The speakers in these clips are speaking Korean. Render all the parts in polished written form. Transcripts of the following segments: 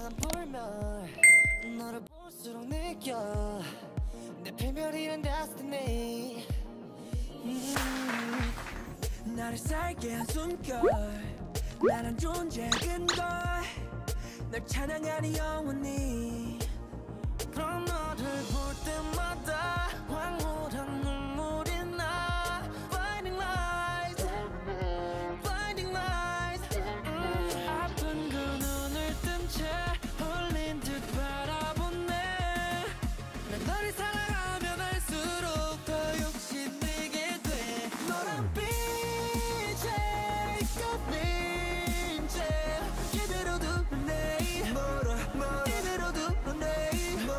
향한 불멸 너를 볼수록 느껴 내 필멸이란 destiny 나를 살게 한 숨결 나란 존재 근거 널 찬양하니 영원히 그럼 너를 볼 때마다 황홀한 눈물이 나 Blinding lights Blinding lights 아픈 그 눈을 뜬 채 홀린 듯 바라보네 난 너를 사랑하면 할수록 더 욕심내게 돼 너란 빛에 꼽힌 채 이대로 두네 이대로 두네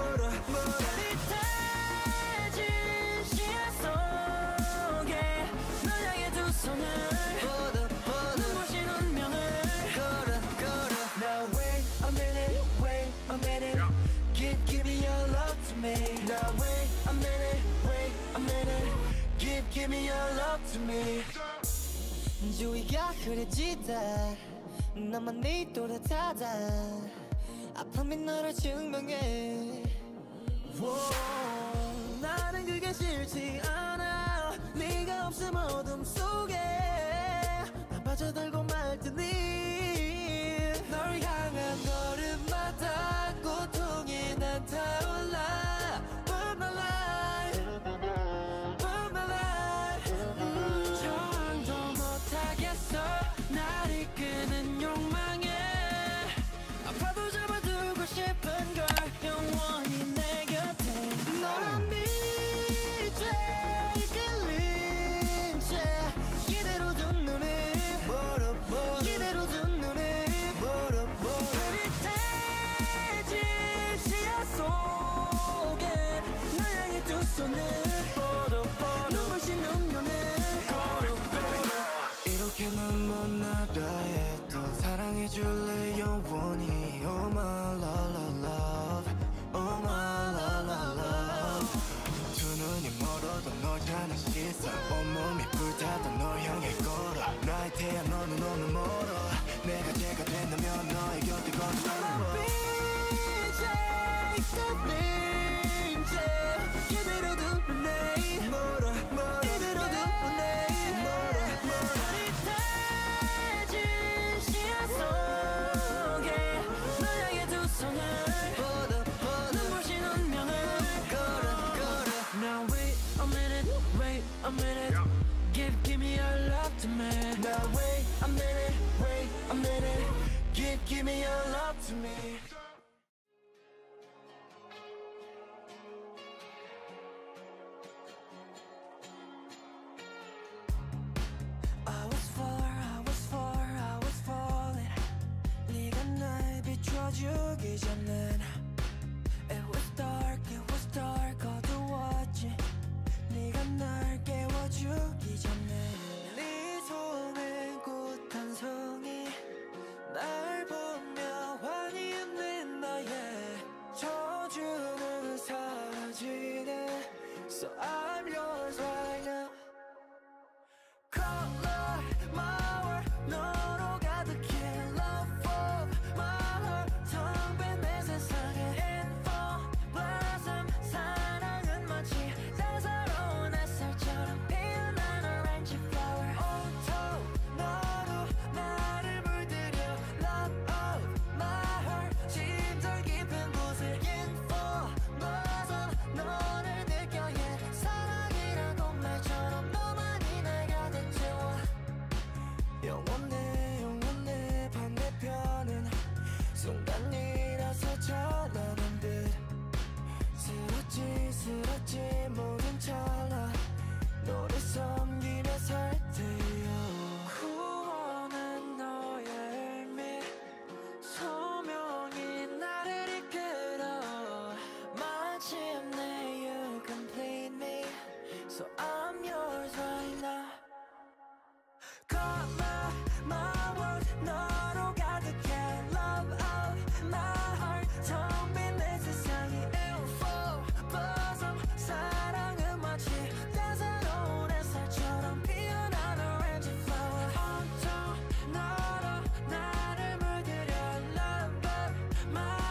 짜릿해진 시야 속에 널 향해 두 손을 눈부신 운명을 걸어 Now wait a minute wait a minute Give me your love to me Now wait a minute Give me your love to me 주위가 흐려지다 나만 네 또렷하다 아픔이 너를 증명해 나는 그게 싫지 않아 네가 없음 어둠 속에 나 빠져들고 말 테니 널 향한 걸음마다 고통이 난 타올라 Burn my life Burn my life 저항도 못하겠어 날 이끄는 욕망에 아파도 잡아두고 싶은 걸 영원히 내 곁에 너란 빛에 이끌린 채 이대로 둔 눈에 이대로 둔 눈에 흐릿해진 시야 속에 널 향해 두 손을 눈부신 운명을 이렇게는 못 나가 해도 사랑해줄래 영원히 Oh my love Oh my love 두 눈이 멀어도 널 향한 시선 온몸이 불타도 널 향해 걸어 나의 태양 너는 너무 멀어 내가 제가 된다면 너의 곁에 걸어 빛에 꼽힌 채 이대로 두네 이대로 두네 짜릿해진 시야 속에 널 향해 두 손을 눈부신 운명을 걸어 Now wait a minute Give me your love to me Now wait a minute Give me your love to me I was falling 네가 날 비춰주기 전엔 It was dark 어두웠지 네가 날 깨워주기 전에 네 손에 꽃 한 송이 날 보며 환히 웃는 너의 저주는 사라지네 So I'm yours right now Color my world 너로 가득해 Love of my heart 텅 빈 내 세상에 Info blossom 사랑은 마치 따사로운 햇살처럼 피어난 orange flower 온통 너로 나를 물들여 Love of my heart 심장 깊은 곳에 Info blossom 너를 느껴 yeah 사랑이라고 말처럼 너만이 날 가득 채워 영원해 반대편은 순간이라서 찬란한 듯 스럽지 모든 찰나 너를 섬기며 살 테요 구원은 너의 의미 소명이 나를 이끌어 마침내 you complete me So I'm yours right now Color my world 너로 가득해 Love of my heart 텅 빈 내 세상이 info blossom 사랑은 마치 따사로운 햇살처럼 피어난 orange flower 온통 너로 나를 물들여 Love of my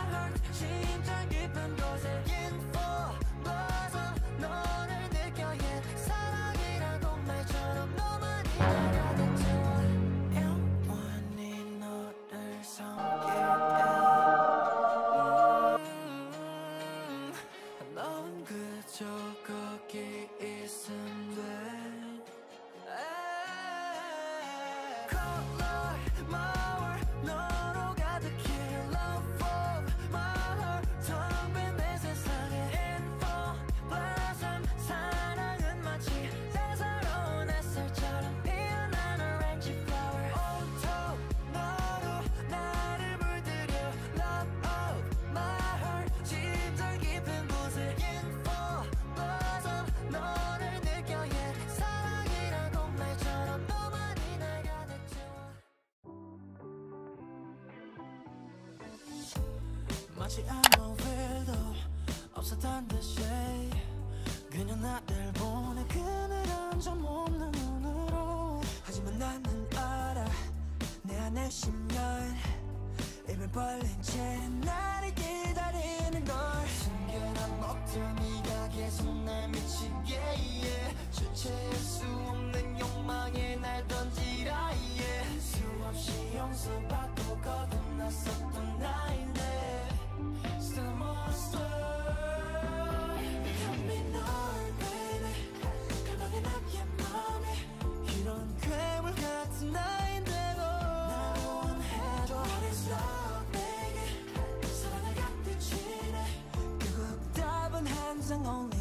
마치 아무 일도 없었던 듯이 그냥 나를 보내 그늘한 점 없는 눈으로. 하지만 나는 알아 내 안에 10년 입을 벌린 채 나를 기다리는 걸. 숨겨난 먹던 네가 계속 날 미치게 yeah. 주체할 수 없는 욕망에 날 던지라 yeah. 수없이 용서받고 거듭났었던 나인데 Still a monster. 감히 널 baby 갈망해 나의 맘이 이런 괴물 같은 나인데도 날 원해줘. What is love 내게 사랑을 가득 지네. 결국 답은 항상 only